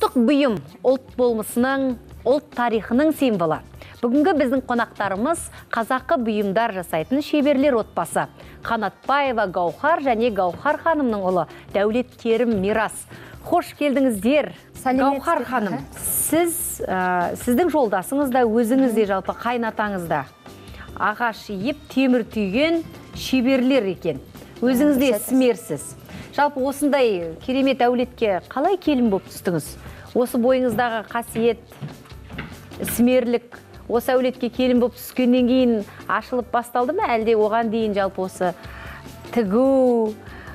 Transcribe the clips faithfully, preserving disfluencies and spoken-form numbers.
Ұлттық бұйым ұлт болмысының, ұлт тарихының символы. Бүгінгі біздің қонақтарымыз қазақы бұйымдар жасайтын шеберлер отбасы. Қанатбаева Гаухар және Гаухар ханымның ұлы Дәулет Керім Мирас. Хош келдіңіздер. Гаухар ханым, сіз, ә, сіздің жолдасыңыз да, өзіңіз де жалпы қайнатаңыз да ағаш еп, темір түйген шеберлер екен. Өзіңіз де ісмерсіз. Жалпы осындай керемет әулетке қалай келін болып түстіңіз? Осы бойыңыздағы қасиет, ісмерлік, осы әулетке келін болып түскеннен кейін ашылып басталды ма? Әлде оған дейін жалпы осы тігу,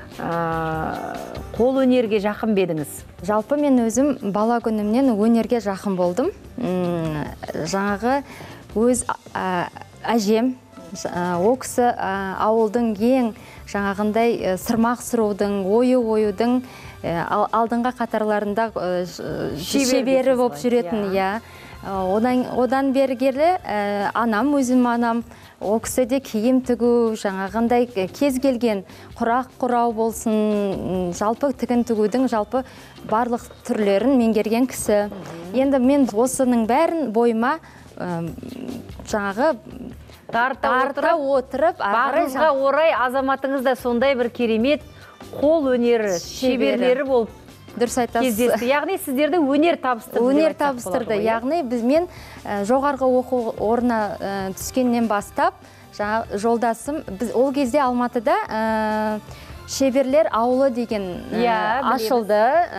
қол өнерге жақын бедіңіз? Жалпы мен өзім бала күнімнен өнерге жақын болдым. Жаңағы өз әжем, о кісі ауылдың ең жаңағындай сырмақ сұрудың, ойы ойудың алдыңға қатарларында шебері болып жүретін. Одан бері келі анам, өзім анам, о кісі де киім тігу, жаңағындай кез келген құрақ құрау болсын, жалпы тігін тігудің жалпы барлық түрлерін меңгерген кісі. Енді мен осының бәрін бойыма жаңағы тарта отырып, бағыңызға орай азаматыңыз да сондай бір керемет қол өнері шеберлері болып кездесті. Яғни сіздерді өнер табыстырды. Өнер табыстырды. Яғни бізмен жоғарғы оқу орнына түскеннен бастап, жолдасым, ол кезде Алматыда шеберлер ауылы деген ашылды.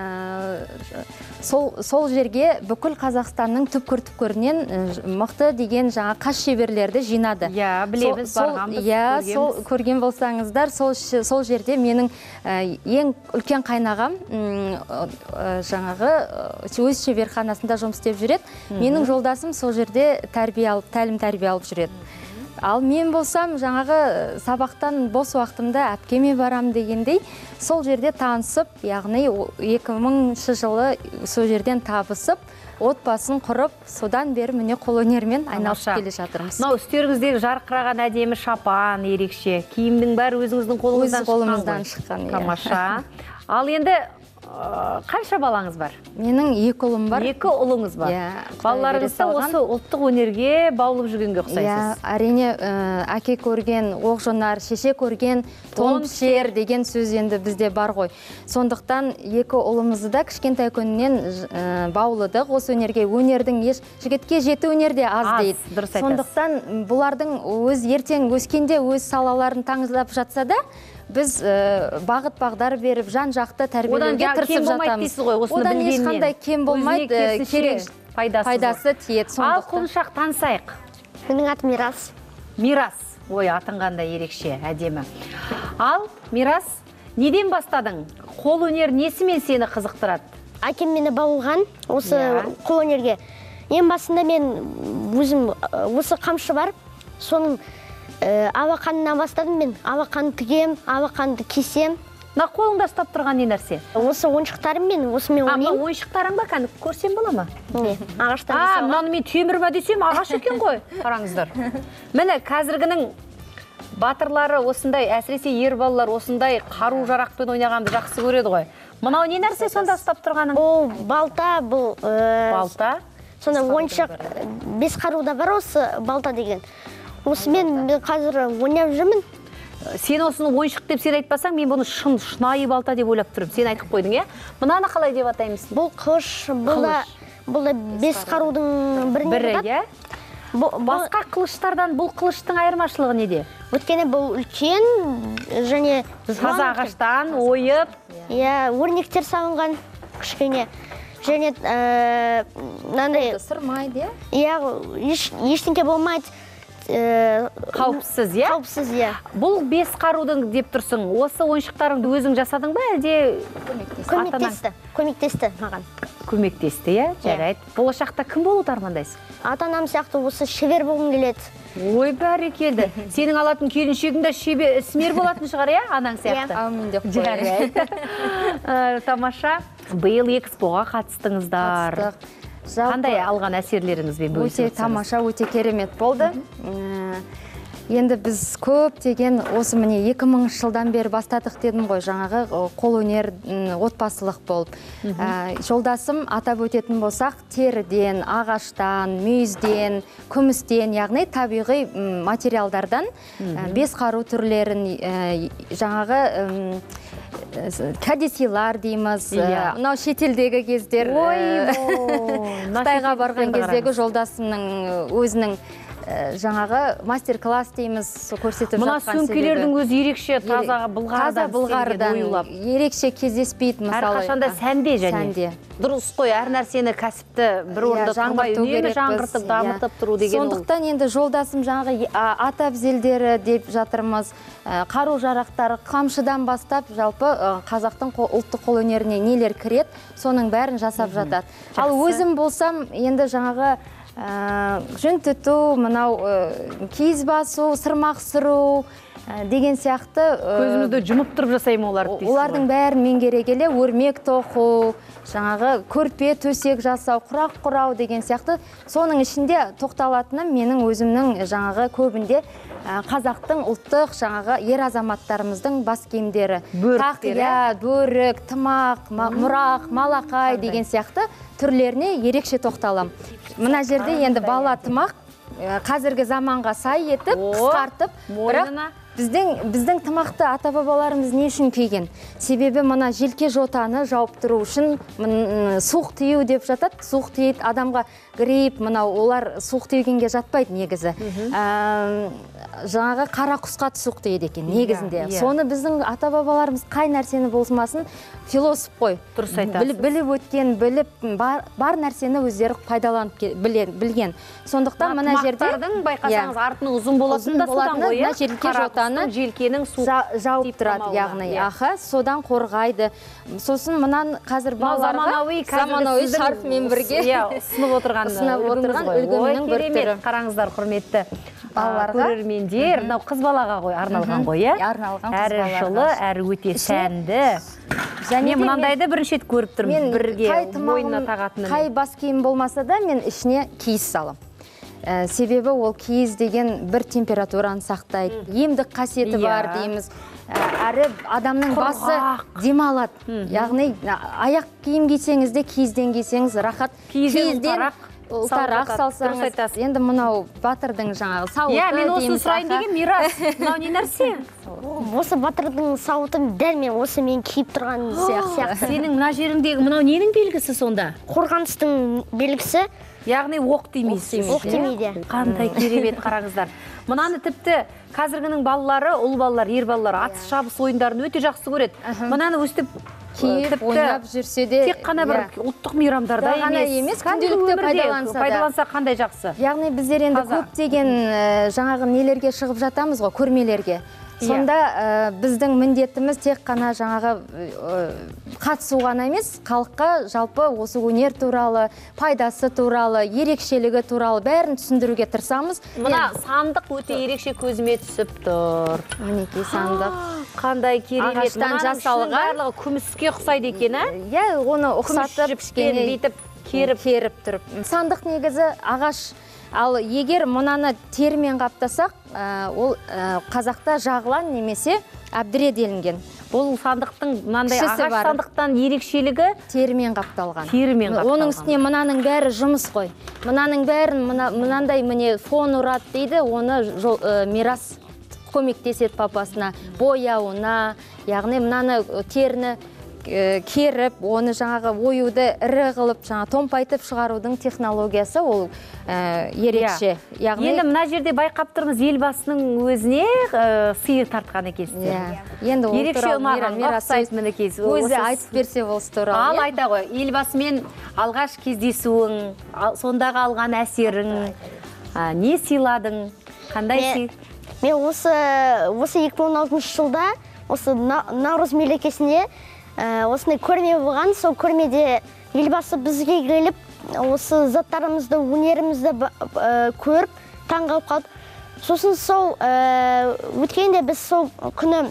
Сол жерге бүкіл Қазақстанның түпкір-түпкірінен мықты деген жаңа қас шеберлерді жинады. Я, білеміз, барғанбыз, көрген болсаңыздар, сол жерде менің ең үлкен қайнағам жаңағы өз шеберханасында жұмыс істеп жүреді. Менің жолдасым сол жерде тәлім тәрбие алып жүреді. Ал мен болсам жаңағы сабақтан бос уақытымда әпкеме барам дегендей, сол жерде танысып, яғни екі мыңыншы жылы сол жерден табысып, отбасын құрып, содан бері міне қолөнермен айналысып келе жатырмыз. Мынау үстеріңіздегі жарқыраған әдемі шапан ерекше, киімнің бәрі өзіңіздің қолыңыздан шыққан. Тамаша. Ал енді қанша балаңыз бар? Менің екі ұлым бар. Екі ұлыңыз бар. Балаларыңыз осы ұлттық өнерге баулып жүргенге ұқсайсыз? Әрине, әке көрген, оқ жонар, шеше көрген, тон пішер деген сөз енді бізде бар ғой. Сондықтан екі ұлымызды да кішкентай күнінен баулыдық. Осы өнерге, өнердің жігітке жеті өнерде аз дейді. Сондықтан бұлардың өз ертең өскенде өз салаларын таңыздап жатса да, біз бағыт бағдар беріп, жан жақты тәрбиелеуге тырысып жатамыз. Одан ешқандай кем болмайды, керек пайдасы тиеді. Ал құлыншақ танысайық. Менің аты Мирас. Мирас. Ой, атынғанда ерекше, әдемі. Ал, Мирас, неден бастадың? Қол өнер несімен сені қызықтырады? Әкем мені баулған осы қол өнерге. Ең басында мен өзім осы қамшы бар, соның алақанына бастадым мен. Алақанды тігем, алақанды кесем. На қолыңда ұстап тұрған не нәрсе? Осы ойыншықтарым мен, осымен ойнаймын. Ама ойыншықтарың ба, кәні көрсем бола ма? Не, ағаштан жасалған. А, мынаны мен темір ма десем, ағаш екен ғой. Қараңыздар. Міне, қазіргінің батырлары осындай, әсіресе ер балалар осындай қару жарақпен ойнағанды жақсы көреді ғой. Мынау не нәрсе сонда ұстап тұрғаның? Ол балта, бұл балта. Сонда ойыншық бес қаруда бар осы балта деген. Осымен мен қазір ойнап жүрмін. Сен осыны ойыншық деп сен айтпасаң, мен бұны шын, шынайы балта деп ойлап тұрым. Сен айтып қойдың, е? Мұнаны қалай деп атаймыз? Бұл қылыш, бұл да бес қарудың біріне жатады. Басқа қылыштардан бұл қылыштың айырмашылығы неде? Өткені бұл үлкен және таза ағаштан ойып. Иә, өрнектер салынған кішкене. Және сырмайды. Иә, ештеңке болмайды. Қауіпсіз, е? Қауіпсіз, е. Бұл бес қарудың деп тұрсың, осы ойыншықтарыңды өзің жасадың ба, әлде көмектесті? Көмектесті маған. Көмектесті, е? Жарайды. Болашақта кім болуды армандайсыз? Ата-анам сияқты осы шебер болғым келеді. Ой, бәрекелді. Сенің алатын келіншегіңді ісмер болатын шығар, е? Анаң сияқты. Әумин деп қой. Жарайды. Тамаша. Биыл экспоға қатыстыңыздар. Қандай алған әсерлеріңізбен бөлісіп өте тамаша, өте керемет болды. Енді біз көптеген осы міне екі мыңыншы жылдан бері бастадық дедім ғой, жаңағы қолөнер отбасылық болып. Жолдасым атап өтетін болсақ, теріден, ағаштан, мүйізден, күмістен, яғни табиғи материалдардан бес қару түрлерін жаңағы кәдесыйлар дейміз. Мынау шетелдегі кездер, Қытайға барған кездегі жолдасымның өзінің жаңағы мастер-класс дейміз көрсетіп жатқан себебі. Мына сөмкелердің өзі ерекше таза былғарыдан ерекше кездеспейді мысалы. Әрқашанда сәнде және. Дұрыс қой, әр нәрсені кәсіпті бір орында тұрмай үнемі жаңғыртып, дамытып тұру деген ол. Сондықтан енді жолдасым жаңағы ата әбзелдері деп жатырмыз, қару жарақтары, қамшыдан бастап жалпы қазақтың ұлттық қолөнеріне нелер кіреді, соның бәрін жасап жатады. Ал өзім болсам енді жаңағы жүн түту, мынау киіз басу, сырмақ сыру деген сияқты көзімізді жұмып тұрып жасаймын олар. Олардың бәрін меңгере келе өрмек тоқу, жаңағы көрпе төсек жасау, құрақ құрау деген сияқты. Соның ішінде тоқталатыным менің өзімнің жаңағы көбінде қазақтың ұлттық жаңағы ер азаматтарымыздың бас киімдері. Тақия, бөрік, тымақ, мұрақ, малақай деген сияқты түрлеріне ерекше тоқталам. Мына жерде енді бала тымақ қазіргі заманға сай етіп, қысқартып, бірақ біздің біздің тымақты ата-бабаларымыз не үшін киген? Себебі мына желке жотаны жауып тұру үшін суық тию деп жатады. Суық тиеді адамға грипп, мынау олар суық тигенге жатпайды негізі. Жаңағы қара құсқа суық тиеді екен негізінде. Соны біздің ата-бабаларымыз қай нәрсені болмасын философ қой. Дұрыс айтасыз. Біліп өткен, біліп бар нәрсені өздері пайдаланып білген. Сондықтан мына жерде тымақтардың байқасаңыз артының ұзын болатын да содан ғой. Мына желке жотаны желкенің жауып тұрады, яғни аха, содан қорғайды. Сосын мұнан қазір балаларға заманауи шарфымен бірге сынып отырған үлгімнің бір түрі. Қараңыздар, құрметті көрермендер, мынау қыз балаға ғой арналған ғой, иә? Арналған қыз әрі балаларға. жылы, әрі өте сәнді. Мен мынандайды бірінші рет көріп тұрмын, бірге мойнына тағатынын. Қай бас киім болмаса да мен ішіне киіз салам. Себебі ол киіз деген бір температураны сақтайды, емдік қасиеті бар дейміз. Әрі адамның басы демалады. Яғни аяқ киім кисеңіз де киізден кисеңіз рахат. Киізден ұлтарақ салсаңыз. Енді мынау батырдың жаңағы сауыты. Иә, мен осы сұрайын деген Мирас. Мынау не нәрсе? Осы батырдың сауытын дәл мен осы мен киіп тұрған сияқты. Сенің мына жеріңдегі мынау ненің белгісі сонда? Қорғаныстың белгісі. Яғни оқ демейсіз. Оқ демейді. Қандай керемет, қараңыздар. Мынаны тіпті қазіргінің балалары, ұл балалар, ер балалар атыс шабыс ойындарын өте жақсы көреді. Мынаны өстіп киіп, ойнап жүрсе де, тек қана бір ұлттық мейрамдарда емес, күнделікті пайдаланса қандай жақсы. Яғни біздер енді көптеген жаңағы нелерге шығып жатамыз ғой, көрмелерге. Сонда біздің міндетіміз тек қана жаңағы қатысу ғана емес, халыққа жалпы осы өнер туралы, пайдасы туралы, ерекшелігі туралы бәрін түсіндіруге тырысамыз. Мына сандық өте ерекше көзіме түсіп тұр. Мінекей сандық. Қандай керемет. Ағаштан жасалған. Барлығы күміске ұқсайды екен, ә? Иә, оны ұқсатып, кішкене бүйтіп керіп тұрып. Сандық негізі ағаш. Ал егер мұнаны терімен қаптасақ, ол қазақта жағылан немесе әбдіре делінген. Бұл сандықтың мынандай ағаш сандықтан ерекшелігі терімен қапталған. Терімен қапталған. Оның үстіне мынаның бәрі жұмыс қой. Мынаның бәрін мынандай міне фон ұрады дейді, оны Мирас көмектеседі папасына, бояуына, яғни мынаны теріні керіп, оны жаңағы оюды ірі қылып, жаңа томпайтып шығарудың технологиясы ол ерекше. Енді мына жерде байқап тұрмыз, елбасының өзіне сыйы тартқан екенсіздер. Енді ол ерекше ұнаған, ұқсайды мінекейсіз. Өзі айтып берсе ол туралы. Ал айта ғой, елбасымен алғаш кездесуің, сондағы алған әсерің, не сыйладың, қандай сый? Мен осы екі мың он алтыншы жылда осы Наурыз мерекесіне осындай көрме болған. Сол көрмеде елбасы бізге келіп, осы заттарымызды, өнерімізді көріп, таңғалып қалды. Сосын сол өткенде біз сол күні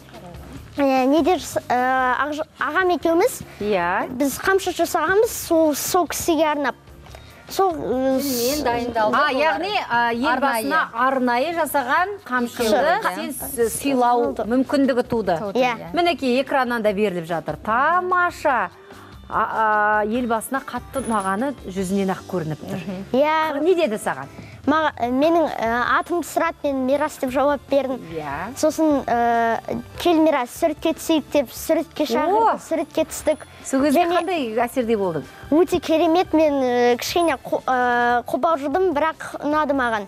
неде ағам екеуміз біз қамшы жасағанбыз сол кісіге арнап. сол мен дайындалды. А, яғни елбасына арнайы жасаған қамшыны сен сыйлау мүмкіндігі туды. Мінекей экраннан да беріліп жатыр. Тамаша. Елбасына қатты ұнағаны жүзінен ақ көрініп тұр. Не деді саған? Менің атымды сұрады, мен Мирас деп жауап бердім. Сосын кел Мирас, суретке түсейік деп суретке шақырып, суретке түстік. Сол кезде қандай әсерде болдың? Өте керемет, мен кішкене қобалжыдым, бірақ ұнады маған.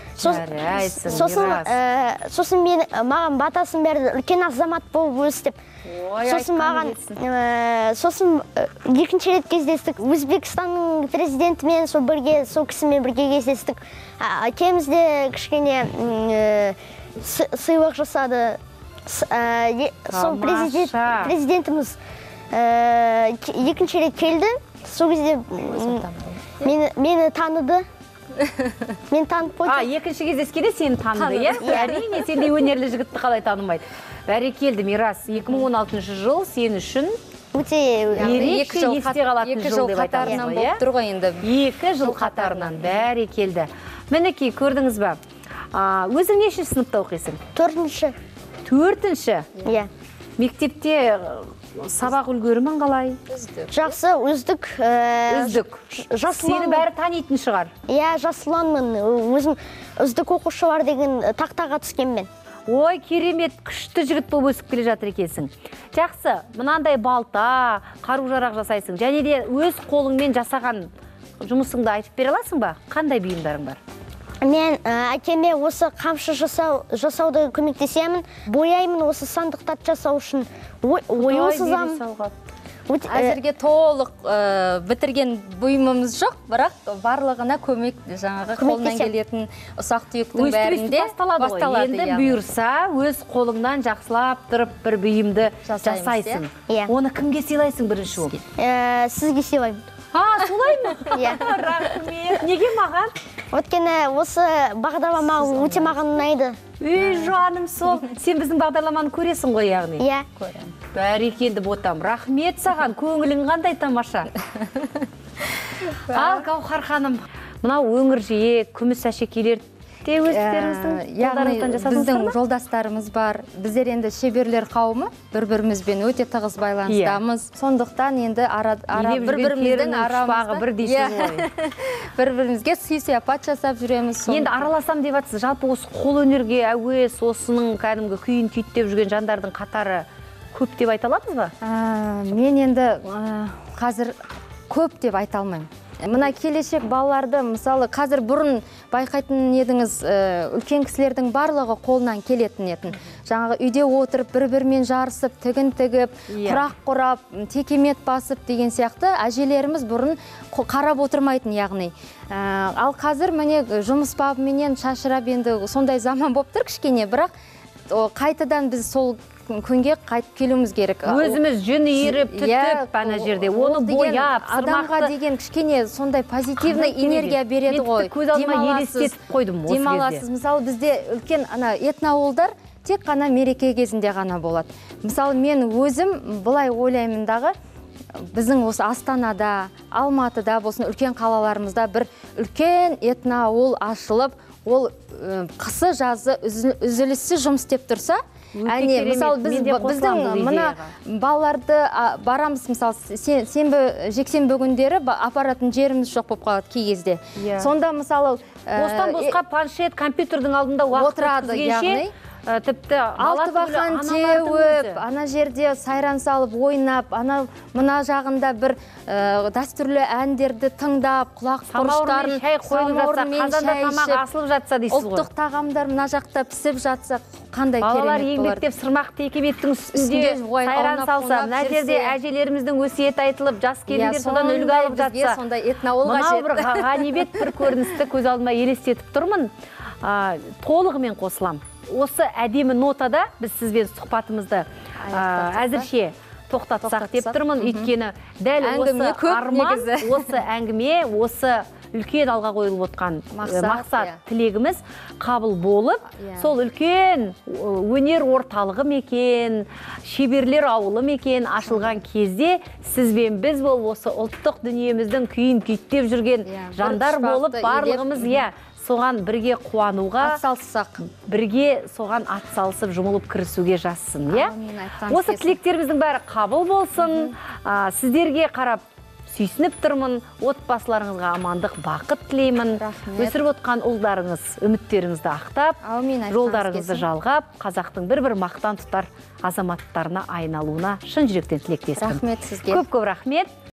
Сосын мен маған батасын берді, үлкен азамат болып өстіп. Сосын маған, сосын екінші рет кездестік, Өзбекстанның президентімен сол бірге, сол кісімен бірге кездестік. Әкемізде кішкене сыйлық жасады. Сол президентіміз екінші рет келді, сол кезде мені таныды. Мен танып қойды. А, екінші кездескенде сені таныды, е? Әрине, сенде өнерлі жігітті қалай танымайды. Бәрекелді, Мирас, екі мың он алтыншы жыл сен үшін өте ерекше есте қалатын жыл деп айтамыз ғой, е? Тұрға енді. Екі жыл қатарынан, бәрекелді. Мінекей, көрдіңіз бе? Өзің неше сыныпта оқисың? Төртінші. Төртінші? Иә. Мектепте сабақ үлгерімін қалай? Жақсы, үздік. Үздік. Сені бәрі танитын шығар? Иә, жасыланмын. Өзім үздік оқушылар деген тақтаға түскенмен. Ой, керемет, күшті жігіт болып өсіп келе жатыр екенсің. Жақсы, мынандай балта, қару-жарақ жасайсың. Және де өз қолыңмен жасаған жұмысыңды айтып бере аласың ба? Қандай бұйымдарың бар? Мен әкеме осы қамшы жасауды көмектесемін, бояймын осы сандықтар жасау үшін. Ою сызамын. Әзірге толық бітірген бұйымымыз жоқ, бірақ барлығына көмек, жаңағы қолынан келетін ұсақ түйектің бәрінде басталады. Енді бұйырса, өз қолыңнан жақсылап тұрып бір бұйымды жасайсың. Оны кімге сыйлайсың бірінші ол? Сізге сыйлаймын. А, солай ма? Рахмет. Неге маған? Өткені осы бағдарлама өте маған ұнайды. Үй, жаным сол. Сен біздің бағдарламаны көресің ғой, яғни? Иә. Бәрекелді ботам. Рахмет саған, көңілің қандай тамаша. Ал, Гаухар ханым, мынау өңір жиек, күміс әшекейлер де өздеріңіздің қолдарыңыздан жасадыңыздар ма? Біздің жолдастарымыз бар. Біздер енді шеберлер қауымы бір-бірімізбен өте тығыз байланыстамыз. Сондықтан енді бір-біріміздің арамызда бір дейсіз ғой. Бір-бірімізге сый-сияпат жасап жүреміз. Енді араласам деп жатсыз, жалпы осы қол өнерге әуес, осының кәдімгі күйін күйттеп жүрген жандардың қатары көп деп айта аламыз ба? Мен енді қазір көп деп айта алмаймын. Мына келешек балаларды, мысалы, қазір бұрын байқайтын едіңіз, үлкен кісілердің барлығы қолынан келетін етін. Жаңағы үйде отырып, бір-бірмен жарысып, тігін тігіп, құрақ құрап, текемет басып деген сияқты әжелеріміз бұрын қарап отырмайтын, яғни. Ал қазір міне жұмыс бабыменен шашырап енді сондай заман болып тұр кішкене, бірақ қайтадан біз сол күнге қайтып келуіміз керек. Өзіміз жүн иіріп, түтіп ана жерде, оны бояп, адамға деген кішкене сондай позитивный энергия береді ғой. Көз алдыма елестетіп қойдым осы кезде. Демаласыз, мысалы бізде үлкен этноауылдар тек қана мереке кезінде ғана болады. Мысалы мен өзім былай ойлаймын-дағы, біздің осы Астанада, Алматыда болсын үлкен қалаларымызда бір үлкен этноауыл ашылып, ол қысы жазы үзіліссіз жұмыс істеп тұрса, әне, мысалы, біздің мына балаларды барамыз, мысалы, сенбі, жексенбі күндері апаратын жеріміз жоқ болып қалады кей кезде. Сонда, мысалы, бостан босқа планшет, компьютердің алдында уақыт өткізгенше, тіпті алты бақан теуіп, ана жерде сайран салып, ойнап, ана мына жағында бір дәстүрлі әндерді тыңдап, құлақ құрыштарын, самауырмен шай ішіп, ұлттық тағамдар мына жақта пісіп жатса, қандай керемет болады. Балалар еңбектеп сырмақ текеметтің үстінде сайран салса, мына жерде әжелеріміздің өсиет айтылып, жас келіндер содан үлгі алып жатса, мынау бір ғанибет бір көріністі көз алдыма елестетіп тұрмын, толығымен қосылам. Осы әдемі нотада біз сізбен сұхбатымызды әзірше тоқтатсақ деп тұрмын. Өйткені дәл осы арман, осы әңгіме, осы үлкен алға қойылып отқан Мақсат, мақсат иә. тілегіміз қабыл болып, Иә. сол үлкен өнер орталығы мекен, шеберлер ауылы мекен ашылған кезде сіз бен біз болып осы ұлттық дүниеміздің күйін күйттеп жүрген Иә, бір жандар пұшпақты болып барлығымыз илеп, иә соған бірге қуануға, Атсалыссақ. бірге соған атсалысып жұмылып кірісуге жазсын, иә? Әумин, айтқан Осы кесім. тілектеріміздің бәрі қабыл болсын. А, Сіздерге қарап сүйсініп тұрмын. Отбасыларыңызға амандық, бақыт тілеймін. Рахмет. Өсіріп отқан ұлдарыңыз, үміттеріңізді ақтап, Әумин, айтқан жолдарыңызды кесім. жалғап, қазақтың бір-бір мақтан тұтар азаматтарына айналуына шын жүректен тілектеспін. Рахмет сізге. Көп-көп рахмет.